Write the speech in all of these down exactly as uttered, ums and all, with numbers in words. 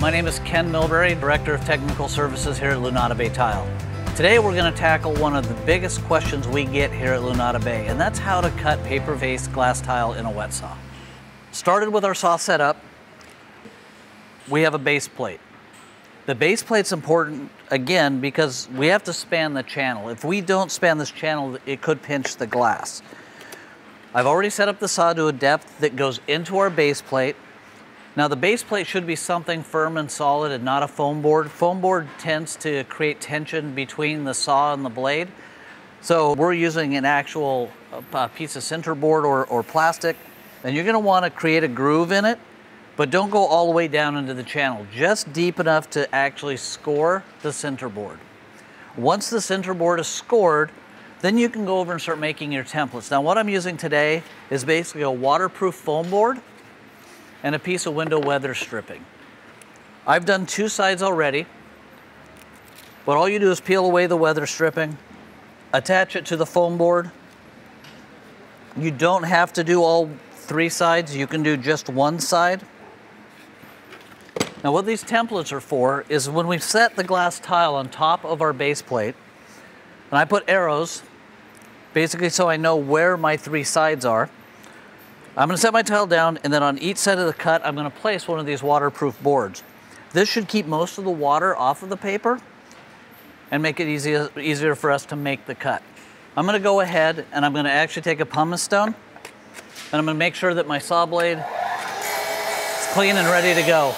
My name is Ken Milbury, Director of Technical Services here at Lunada Bay Tile. Today we're going to tackle one of the biggest questions we get here at Lunada Bay, and that's how to cut paper vase glass tile in a wet saw. Started with our saw setup, we have a base plate. The base plate's important, again, because we have to span the channel. If we don't span this channel, it could pinch the glass. I've already set up the saw to a depth that goes into our base plate. Now the base plate should be something firm and solid and not a foam board. Foam board tends to create tension between the saw and the blade. So we're using an actual uh, piece of center board or, or plastic, and you're gonna wanna create a groove in it, but don't go all the way down into the channel, just deep enough to actually score the center board. Once the center board is scored, then you can go over and start making your templates. Now what I'm using today is basically a waterproof foam board and a piece of window weather stripping. I've done two sides already, but all you do is peel away the weather stripping, attach it to the foam board. You don't have to do all three sides, you can do just one side. Now what these templates are for is when we set the glass tile on top of our base plate, and I put arrows, basically so I know where my three sides are. I'm going to set my tile down, and then on each side of the cut, I'm going to place one of these waterproof boards. This should keep most of the water off of the paper and make it easier, easier for us to make the cut. I'm going to go ahead and I'm going to actually take a pumice stone, and I'm going to make sure that my saw blade is clean and ready to go.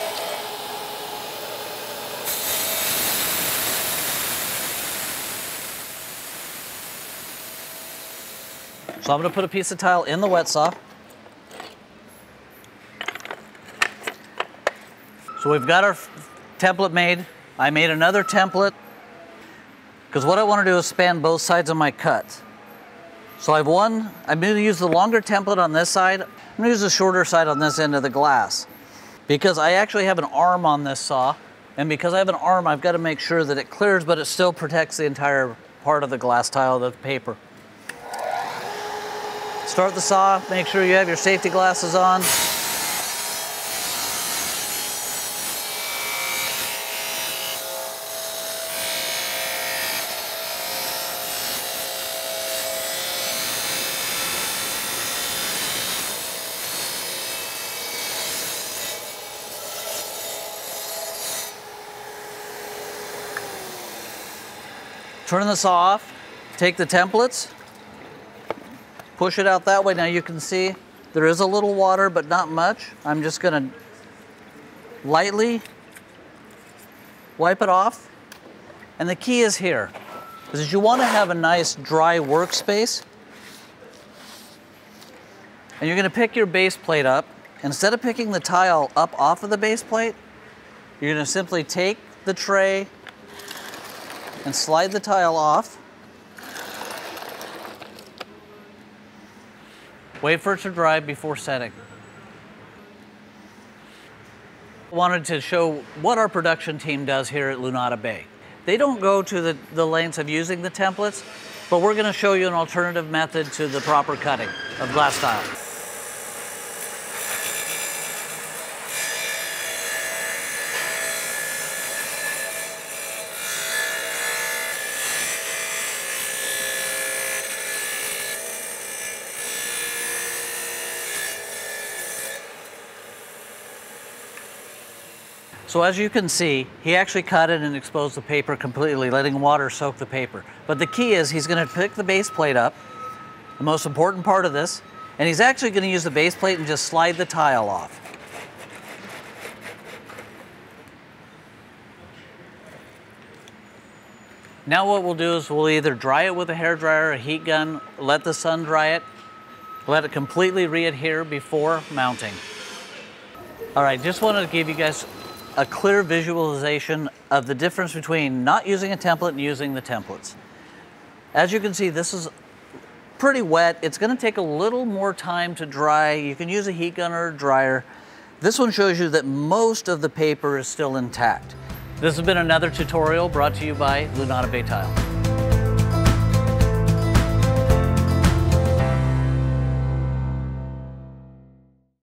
So I'm going to put a piece of tile in the wet saw. So we've got our template made. I made another template because what I want to do is span both sides of my cut. So I've one, I'm going to use the longer template on this side. I'm going to use the shorter side on this end of the glass because I actually have an arm on this saw, and because I have an arm, I've got to make sure that it clears, but it still protects the entire part of the glass tile, the paper. Start the saw, make sure you have your safety glasses on. Turn the saw off, take the templates, push it out that way. Now you can see there is a little water, but not much. I'm just gonna lightly wipe it off. And the key is here, is you wanna have a nice dry workspace. And you're gonna pick your base plate up. Instead of picking the tile up off of the base plate, you're gonna simply take the tray and slide the tile off. Wait for it to dry before setting. I wanted to show what our production team does here at Lunada Bay. They don't go to the, the lengths of using the templates, but we're going to show you an alternative method to the proper cutting of glass tile. So as you can see, he actually cut it and exposed the paper completely, letting water soak the paper. But the key is he's going to pick the base plate up, the most important part of this, and he's actually going to use the base plate and just slide the tile off. Now what we'll do is we'll either dry it with a hairdryer or a heat gun, let the sun dry it, let it completely re-adhere before mounting. All right, just wanted to give you guys a clear visualization of the difference between not using a template and using the templates. As you can see, this is pretty wet. It's going to take a little more time to dry. You can use a heat gun or a dryer. This one shows you that most of the paper is still intact. This has been another tutorial brought to you by Lunada Bay Tile.